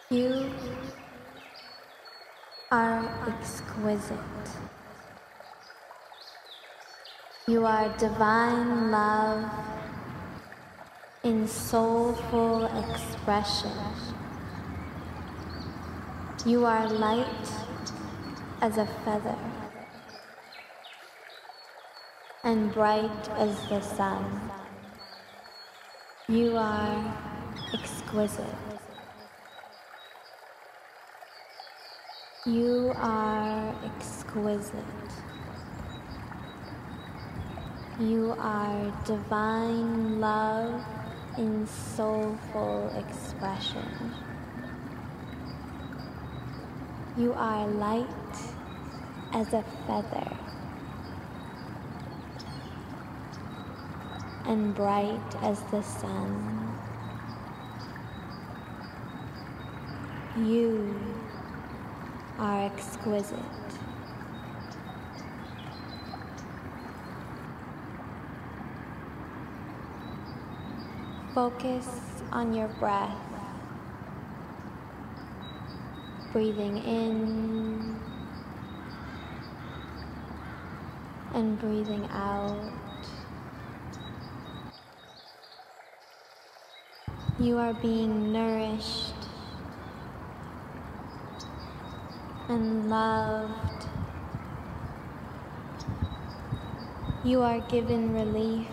You are exquisite. You are divine love in soulful expression. You are light as a feather and bright as the sun. You are exquisite. You are exquisite. You are divine love in soulful expression. You are light as a feather and bright as the sun. You are exquisite. Focus on your breath, breathing in and breathing out. You are being nourished and loved. You are given relief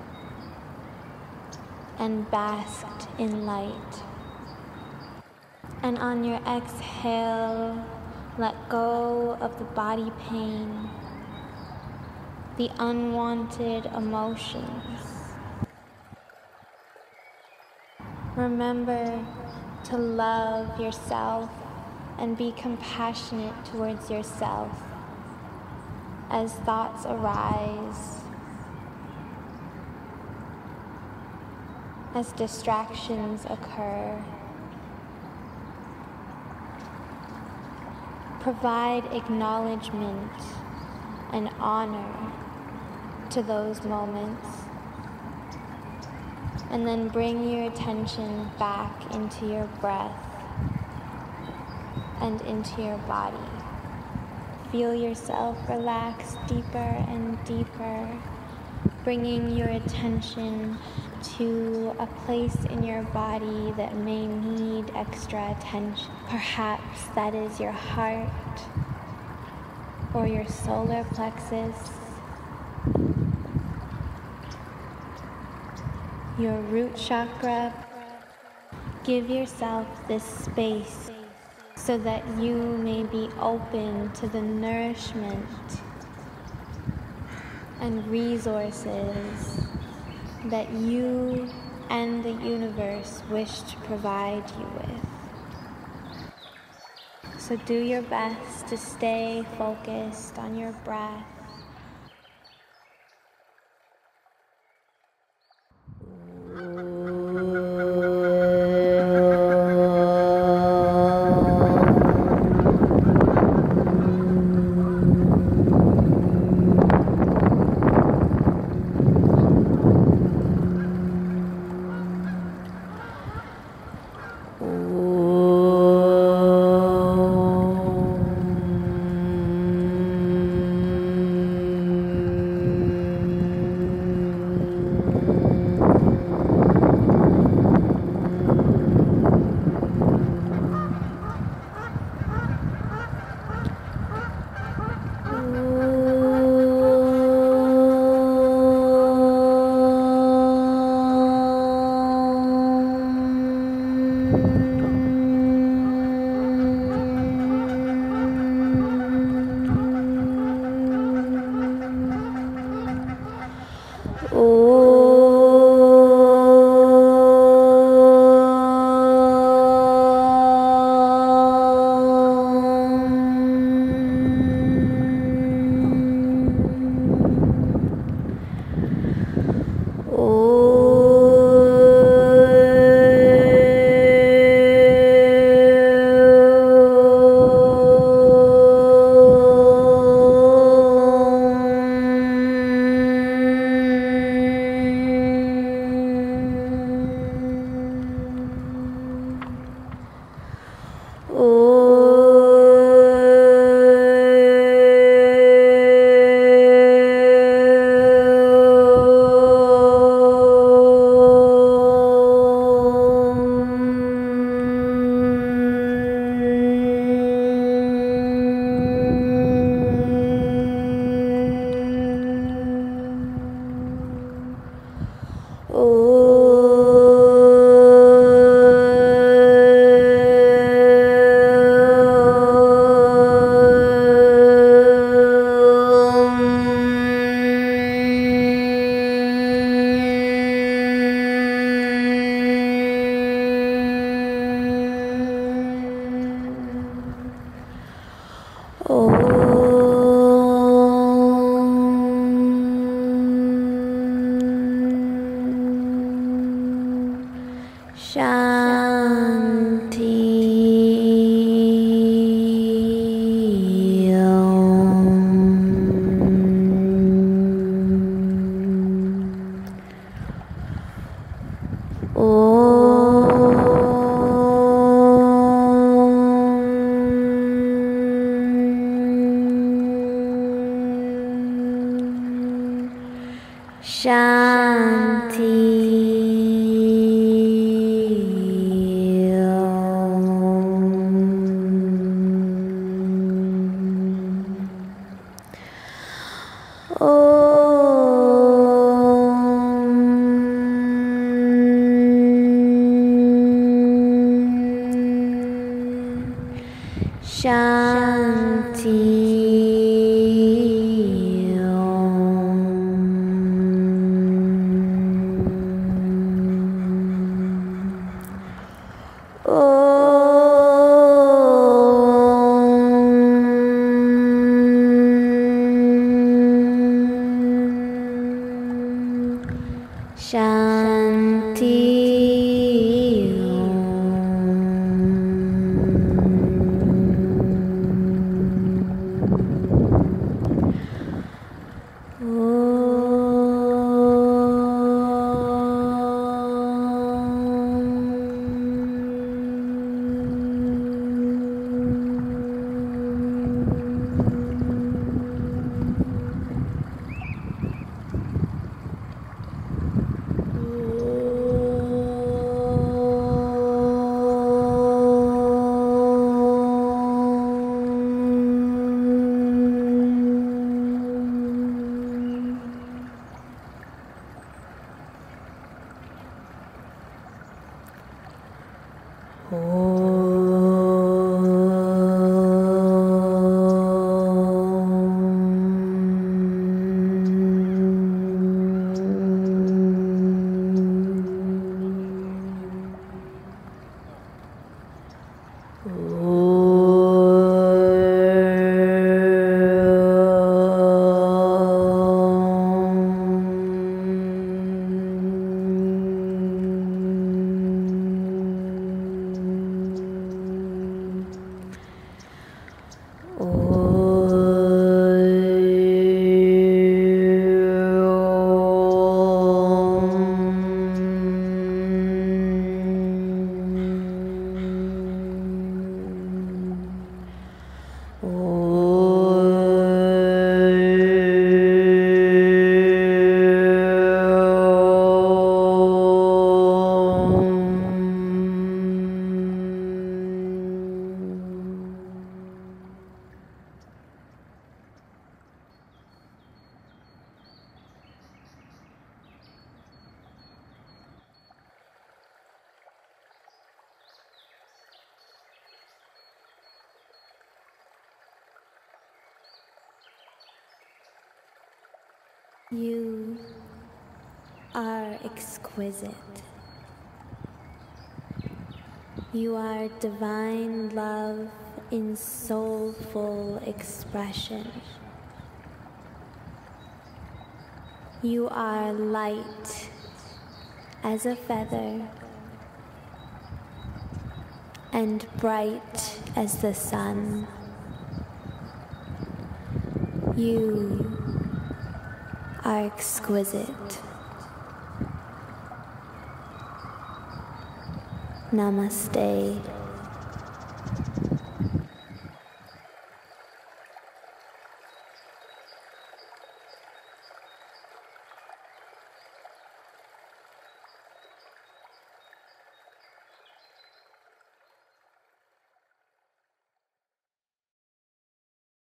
and basked in light. And on your exhale, let go of the body pain, the unwanted emotions. Remember to love yourself and be compassionate towards yourself as thoughts arise, as distractions occur. Provide acknowledgement and honor to those moments, and then bring your attention back into your breath and into your body. Feel yourself relax deeper and deeper, bringing your attention to a place in your body that may need extra attention. Perhaps that is your heart or your solar plexus, your root chakra. Give yourself this space so that you may be open to the nourishment and resources that you and the universe wish to provide you with. So do your best to stay focused on your breath. You are exquisite. You are divine love in soulful expression. You are light as a feather and bright as the sun. You are exquisite. Namaste.